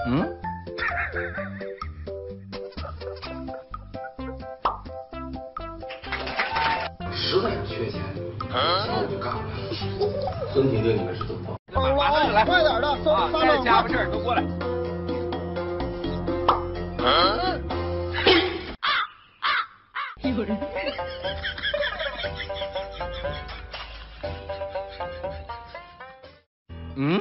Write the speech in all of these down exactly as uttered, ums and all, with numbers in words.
嗯？ 实在是缺钱，小五就干了。孙婷婷，你们是怎么报？ 马上就来，快点的， 啊，该家伙事儿都过来。嗯？ 有人。 嗯？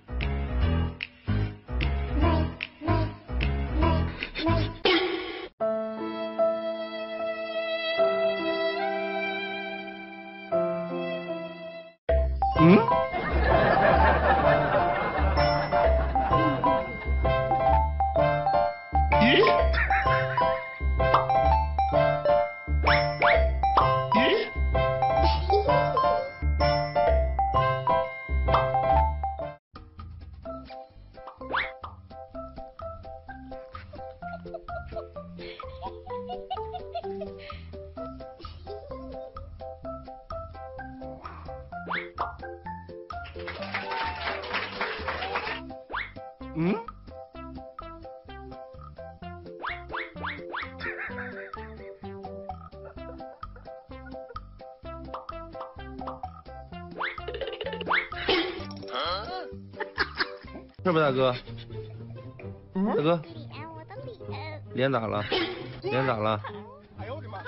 嗯？咦？咦？嗯？是不是大哥？大哥， 脸，我的脸。 脸咋了？脸咋了？ 哎呦我的妈！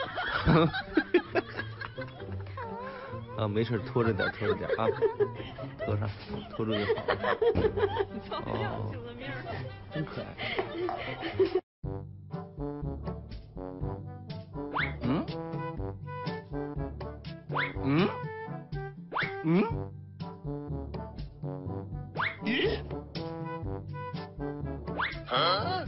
啊，没事，拖着点，拖着点啊，拖上，拖住就好了。哦，真可爱。嗯？嗯？嗯？咦？啊？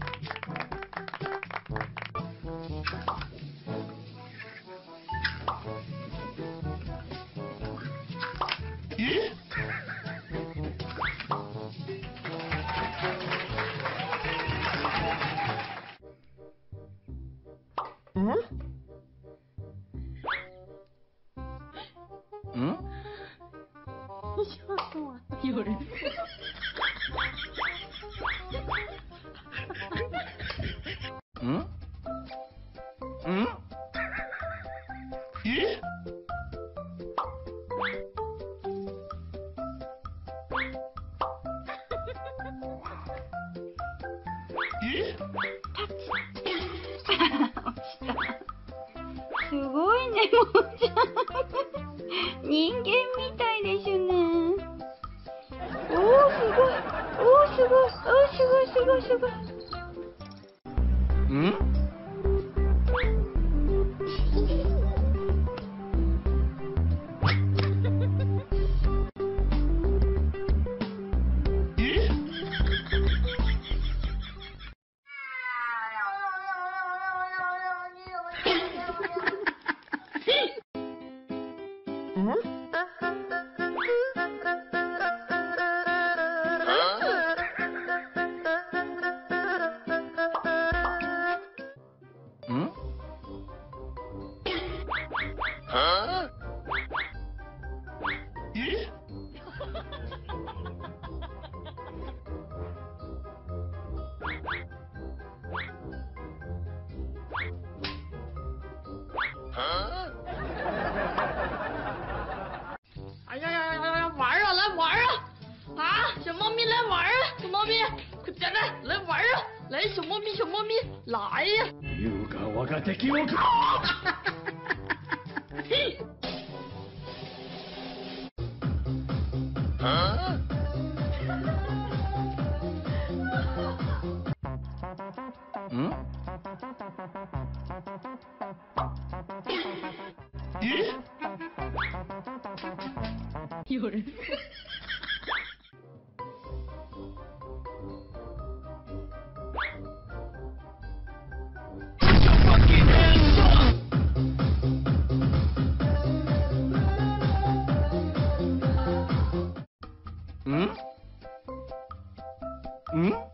咦？嗯？嗯？ 笑死我了，有人。 嗯？嗯？咦？咦？ すごいね、もうちゃん。人間みたいでしょね。おお、すごい。おお、すごい。おお、すごい、すごい、すごい。 嗯？咦？嗯？嗯？啊？咦？啊？ 哎呀呀呀呀呀！玩啊，来玩啊！啊，小猫咪来玩啊！小猫咪，快点来，来玩啊！来，小猫咪，小猫咪，来呀！ 有个我个敵をか。 啊？嗯？咦？ 有人。 嗯？嗯？